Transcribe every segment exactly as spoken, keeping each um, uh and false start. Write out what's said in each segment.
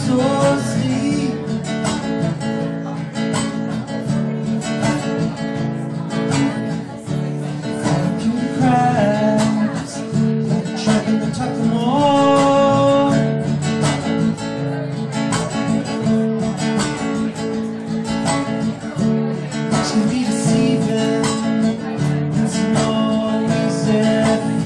so asleep. Vacuum crabs, like trying to tuck them all. It can be deceiving, it's no reason.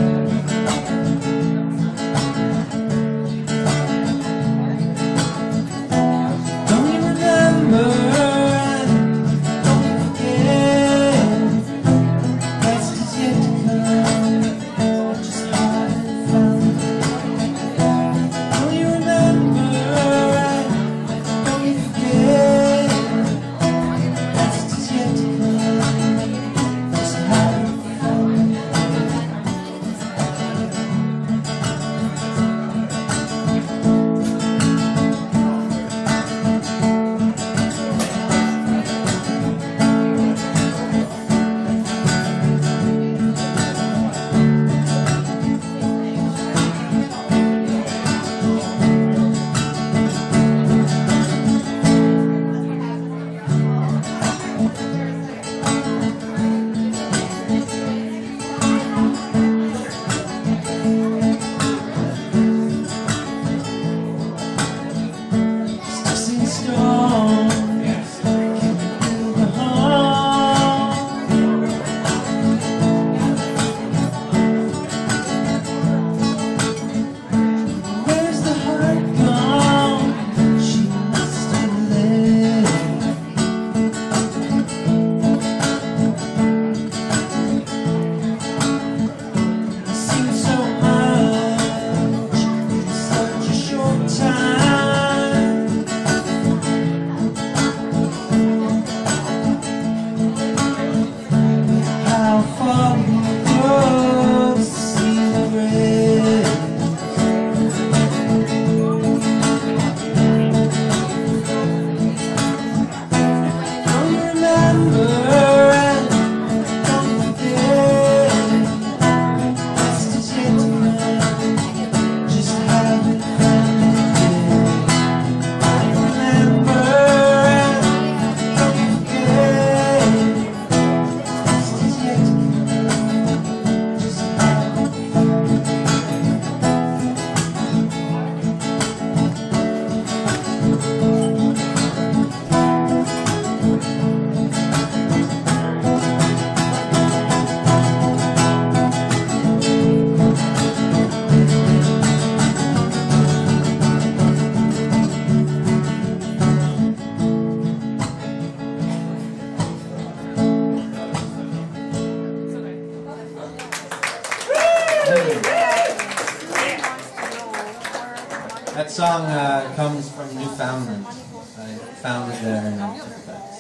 That song uh, comes from Newfoundland. I found it there and I took it back.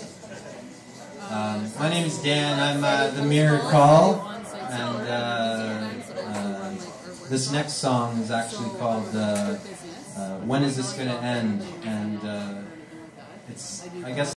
So. Um, my name is Dan. I'm uh, The Mirror Cull, and uh, uh, this next song is actually called uh, uh, When Is This Gonna End? And uh, it's, I guess.